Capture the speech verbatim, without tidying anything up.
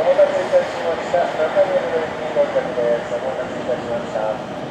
お待たせいたしました。中目黒駅到着です。お待たせいたしました。